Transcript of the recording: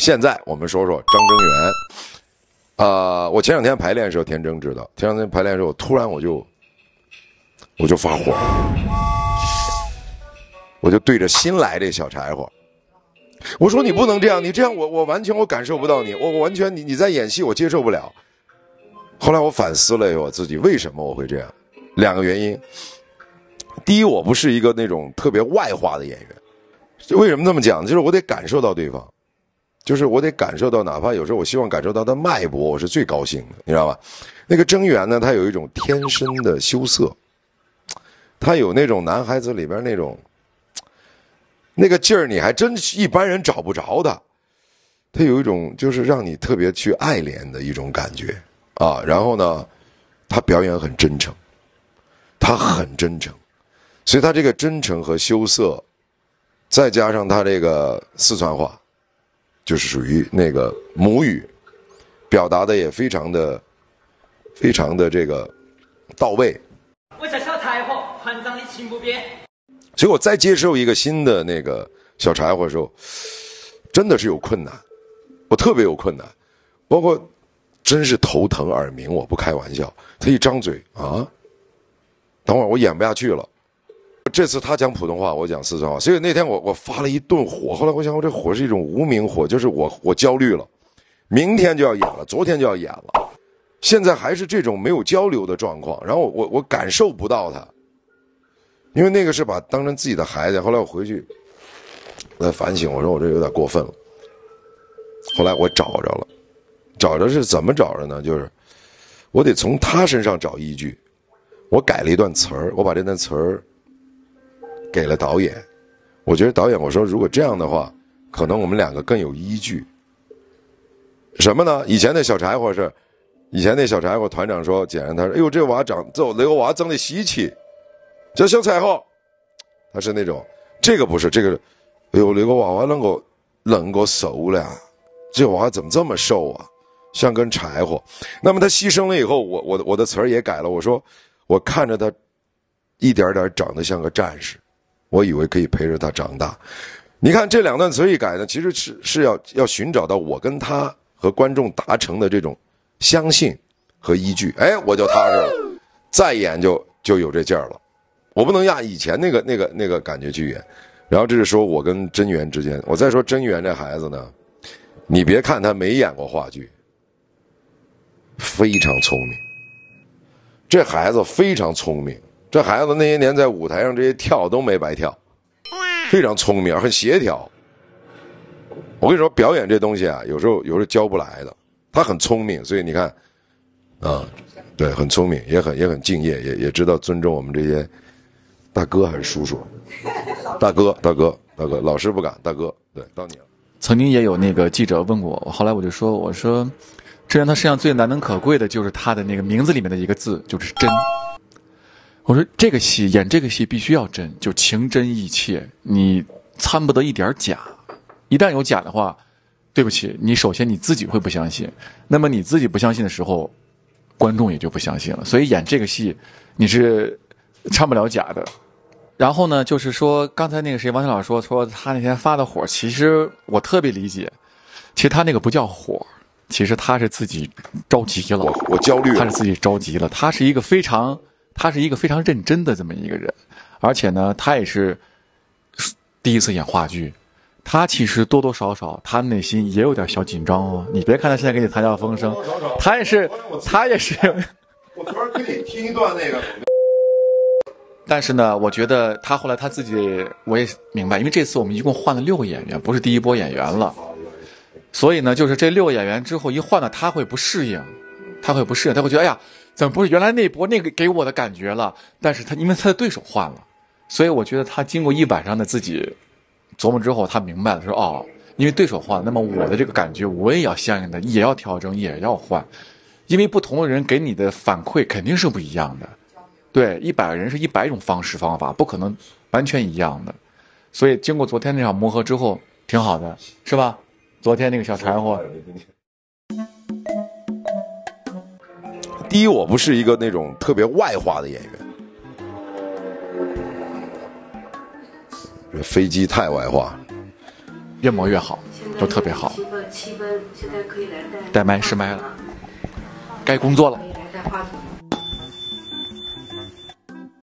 现在我们说说张真源。我前两天排练的时候，田征知道。前两天排练的时候，突然我就发火，我就对着新来这小柴火，我说你不能这样，你这样我完全我感受不到你，我完全你在演戏我接受不了。后来我反思了我自己，为什么我会这样？两个原因。第一，我不是一个那种特别外化的演员。为什么这么讲？就是我得感受到对方，就是我得感受到，哪怕有时候我希望感受到他脉搏，我是最高兴的，你知道吧？那个真源呢，他有一种天生的羞涩，他有那种男孩子里边那种那个劲儿，你还真一般人找不着的。他有一种就是让你特别去爱怜的一种感觉啊。然后呢，他表演很真诚，他很真诚，所以他这个真诚和羞涩。再加上他这个四川话，就是属于那个母语，表达的也非常的这个到位。 我叫小柴火，团长的情不变。 所以我再接受一个新的那个小柴火的时候，真的是有困难，我特别有困难，包括真是头疼耳鸣，我不开玩笑。他一张嘴啊，等会儿我演不下去了。这次他讲普通话，我讲四川话，所以那天我发了一顿火。后来我想，我这火是一种无名火，就是我焦虑了，明天就要演了，昨天就要演了，现在还是这种没有交流的状况，然后我感受不到他，因为那个是把当成自己的孩子。后来我回去，我在反省，我说我这有点过分了。后来我找着了，找着是怎么找着呢？就是我得从他身上找依据，我改了一段词儿，我把这段词儿给了导演，我觉得导演我说如果这样的话，可能我们两个更有依据。什么呢？以前那小柴火团长说，简单他说，哎呦这娃长那个娃长得稀奇，叫小柴火，他是那种这个不是这个，哎呦那个娃娃能够瘦了，这娃怎么这么瘦啊，像根柴火。那么他牺牲了以后，我的词儿也改了，我说我看着他一点点长得像个战士。我以为可以陪着他长大，你看这两段词一改呢，其实是要寻找到我跟他和观众达成的这种相信和依据，哎，我就踏实了，再演就有这劲儿了。我不能压以前那个感觉去演。然后这是说我跟真源之间，我再说真源这孩子呢，你别看他没演过话剧，非常聪明，这孩子非常聪明。这孩子那些年在舞台上这些跳都没白跳，非常聪明，很协调。我跟你说，表演这东西啊，有时候教不来的。他很聪明，所以你看，对，很聪明，也很敬业，也知道尊重我们这些大哥还是叔叔，大哥，老师不敢，大哥，对，到你了。 曾经也有那个记者问过我，后来我就说，我说，这人他身上最难能可贵的就是他的那个名字里面的一个字，就是真。我说这个戏演这个戏必须要真，就情真意切，你掺不得一点假。一旦有假的话，对不起，你首先你自己会不相信，那么你自己不相信的时候，观众也就不相信了。所以演这个戏你是掺不了假的。然后呢，就是说刚才那个谁王小老说他那天发的火，其实我特别理解，其实他那个不叫火，其实他是自己着急了， 我焦虑了， 他是自己着急了，他是一个非常认真的这么一个人，而且呢，他也是第一次演话剧，他其实多多少少他内心也有点小紧张哦。你别看他现在给你谈笑风生，他也是。 我突然跟你听一段那个。 但是呢，我觉得他后来他自己我也明白，因为这次我们一共换了6个演员，不是第一波演员了，所以呢，就是这6个演员之后一换呢，他会不适应，他会觉得哎呀。怎么不是原来那波那个给我的感觉了？但是他因为他的对手换了，所以我觉得他经过一晚上的自己琢磨之后，他明白了说哦，因为对手换了，那么我的这个感觉我也要相应的也要调整，也要换，因为不同的人给你的反馈肯定是不一样的。对，100个人是100种方法，不可能完全一样的。所以经过昨天那场磨合之后，挺好的，是吧？昨天那个小柴火。 第一，我不是一个那种特别外化的演员，这飞机太外化， 越磨越好，都特别好。 气氛，现在可以来带麦试麦了，该工作了。 可以来带话筒。